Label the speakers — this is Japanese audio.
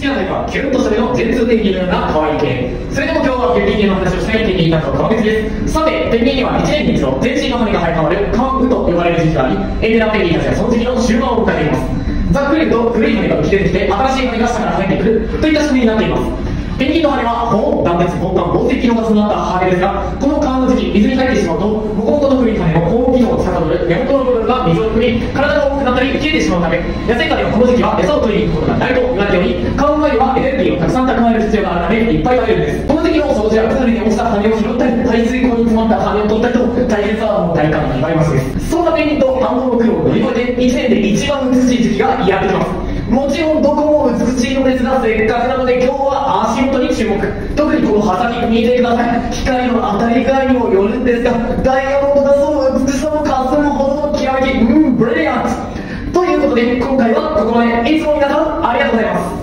Speaker 1: なタイプはキュンとした目の全通ペンギンのような可愛い系。それでも今日はペンギン系の話をしたいペンギン担当川口です。さて、ペンギンには1年に一度全身の羽が生え変わるカンウと呼ばれる時期があり、エンデラペンギンたちはその時期の終盤を迎えています。ざっくり言うと古い羽が浮き出てきて新しい羽が下から生えてくるといった仕組みになっています。ペンギンの羽は保温、断熱、保温、防水機能が備わった羽ですが、この川の時期、水に入ってしまうと、モコモコの古い羽の保温機能を司る根元の部分が水を含み、体が重くなったり冷えてしまうため、野生下ではこの時期は餌を取りに行くことがないと言われており、川の前ではエネルギーをたくさん蓄える必要があるため、いっぱい食べるんです。この時期の掃除や腐りに落ちた羽を拾ったり、排水溝に詰まった羽を取ったりと、大変さはもう大寒に祝いますです。そんなペンギンと暗号の苦労を乗り越えて、1年で一番美しい時期がやってきます。もちろんどこも美しいのですが、せっかくなので今日は足元に注目。特にこのハサミ見てください。光の当たり具合にもよるんですが、ダイヤモンドだそう美しさもかすむほどのきらめき、ブリリアントということで今回はここまで。いつも皆さんありがとうございます。